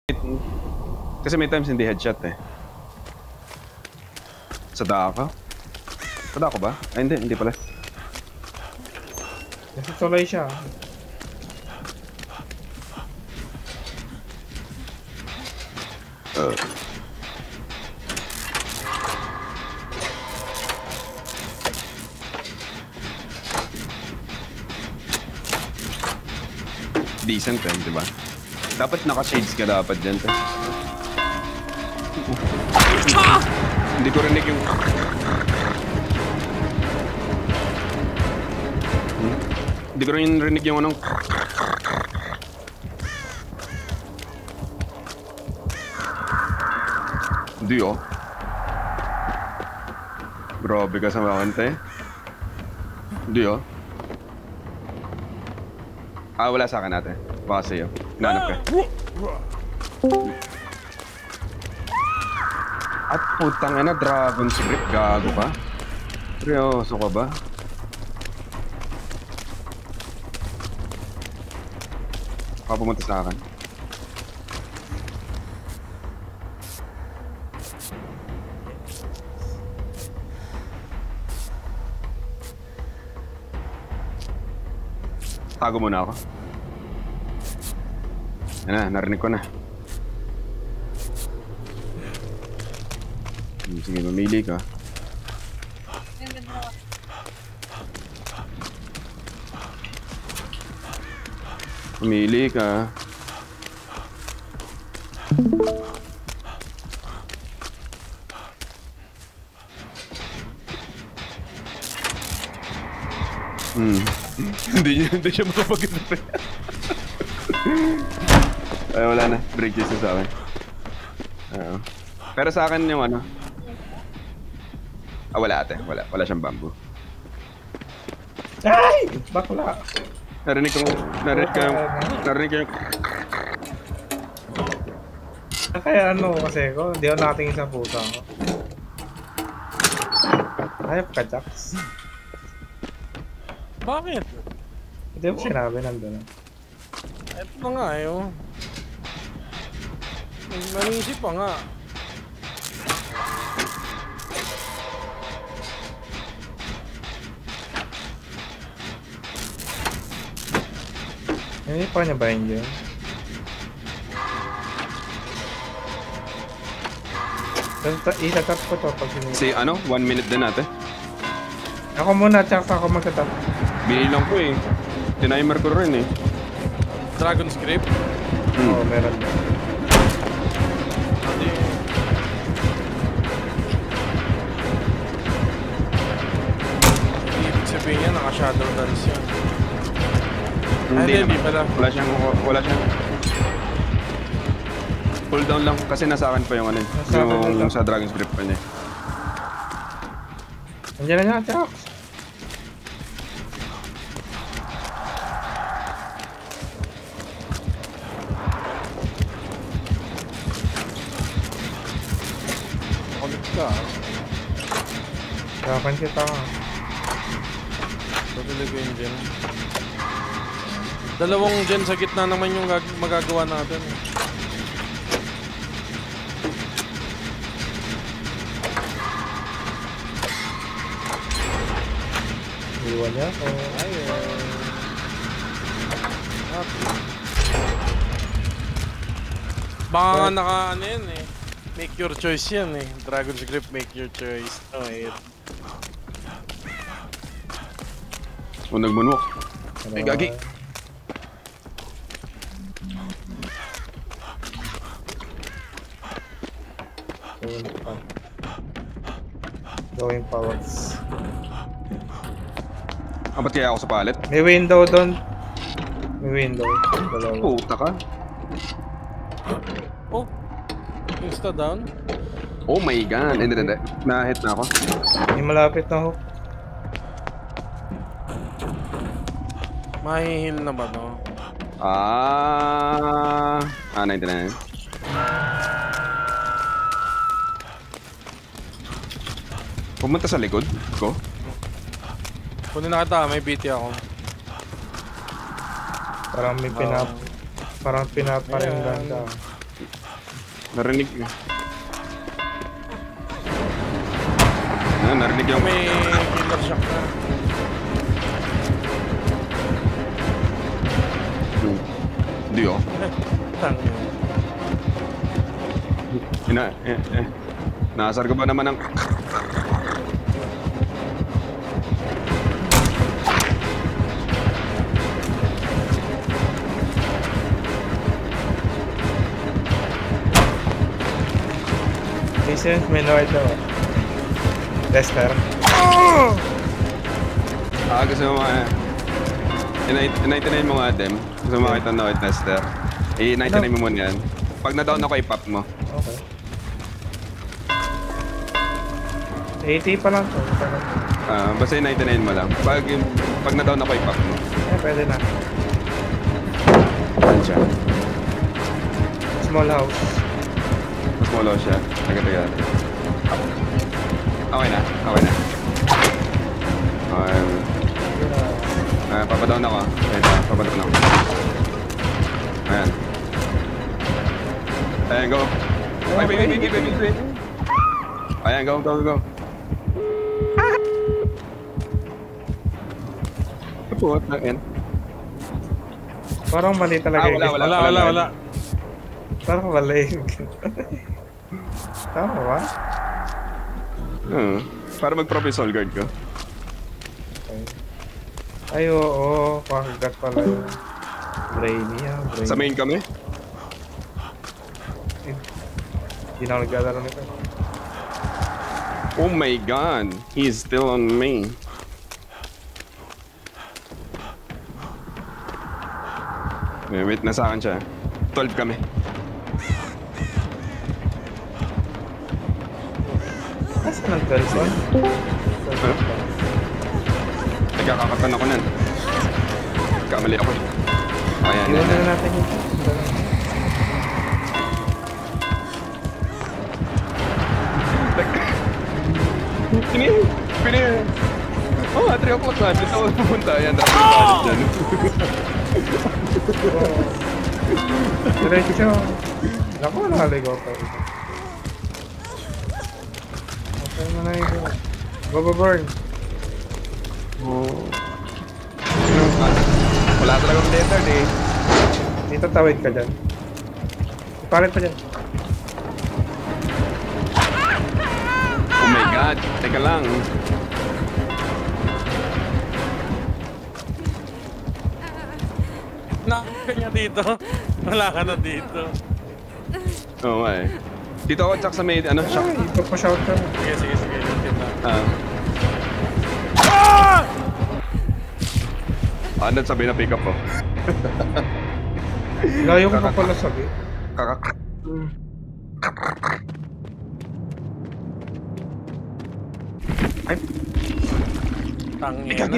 Kasi may times hindi headshot eh. Sa daka? Sa daka ba? Ay hindi pala. Kasi tuloy siya. Decent eh, di ba? Dapat naka-shades ka dapat dyan. Hindi ko rinig yung... Hindi ko rin rinig yung anong... Hindi oh. Grabe ka sa mga kante. Hindi oh. Wala sa akin ate. Baka sa'yo. Hinanap ka. At putang ina, dragon script. Gago ka. Seryoso ka ba? Baka pumunta sa akin. Tago muna ako. Yan na, narinig ko na. Sige, mamili ka. Mamili ka. Hindi siya makapag-isip. Ay, wala na. Break chase na sa akin. Pero sa akin yung ano. Wala ate. Wala siyang bamboo. Ay! Bakla. Narinig ko yung... Kaya ano kasi ko, hindi ako nakatingin sa pusa ko. Ayop ka, Jax. Bakit? Hindi mo sinabi nandun. Ito na nga eh, oh. Nanisip pa nga. Hindi pa niya ba yun? Itatap ko to pag sinunod. Si ano? 1 minute din ate. Ako muna, tsaka ako magtatap. Binilang ko eh. Tinimer ko rin eh. Dragon script? Oo, meron na. Ibig sabihin niya, naka-shadow dance yun. Hindi naman. Pala. Wala siyang... Pull down lang kasi nasa akin pa yung ano yung sa Dragon Script pa niya. Andiyan na nga, Jax. Ulit ka. Kapan kita nga. Patuloy yun dyan. Dalawang dyan sa gitna naman yung magagawa natin. Iwan niya ako. Baka nga naka ano yan eh. Make your choice yan eh. Dragon Script, make your choice. Oh, eh. Nagmunok. Ay, gagi. Going powers. Ba't kaya ako sa palet? May window doon. May window. Dalawa. Puta ka. Oh. Insta down. Oh my god. Hindi. Na-hit na ako. May malapit na hook. Mahihil na ba no? 99. Pumunta sa likod ko. Kunin na kita, may BT ako. Parang may parang pinaparinggan ka. Narinig. Narinig yung... May killer shock na. Hindi oh. Tangin. Nasar ka ba naman ng... Jason, may lower daw. Tester. Gusto mo mga... I-99 mo nga, Dem. Gusto mo makita na tester. I-99 mo muna yan. Pag na-down ako, i-pop mo. Okay. 80 pa lang to. Basta i-99 mo lang. Pag na-down ako, i-pop mo. Pwede na. Saan siya? Small house. Mas molo siya. Taga-taga. Okay na. Okay na. Papadown ako. Wait, papadown ako. Ayan. Ayan, go. Ay, wait. Ayan, go. What na yan? Parang mali talaga. Wala. Parang mali. Tama ba? Para mag-proper soul guard ko. Ay, oo. Pakagat pala yun. Brainy. Sa main kami? Hindi na ako naglalaro nito. Oh my god. He's still on me. Wait, nasa akin siya. 12 kami. Asan ang 12 on? Nagkakakatan ako nan. Kamali ako. Ayan, Iwan na natin yun. Pini. Oh, 3 o'clock na. Dito ako pupunta. Ayan, dami yung balik dyan. Diretso. Naku, nakaligaw pa. Okay mo na yun. Go, burn. Wala talagang letter eh. Dito tawid ka dyan. Ipalit pa dyan. Oh my god. Teka lang. Kanya dito. Wala ka na dito. Oo nga eh. Dito ako tsak sa may shock. Ito pa shout ka. Sige. Ano sabi na pick up ko? Layo ko pa pala sabi. Kakak. Tangina.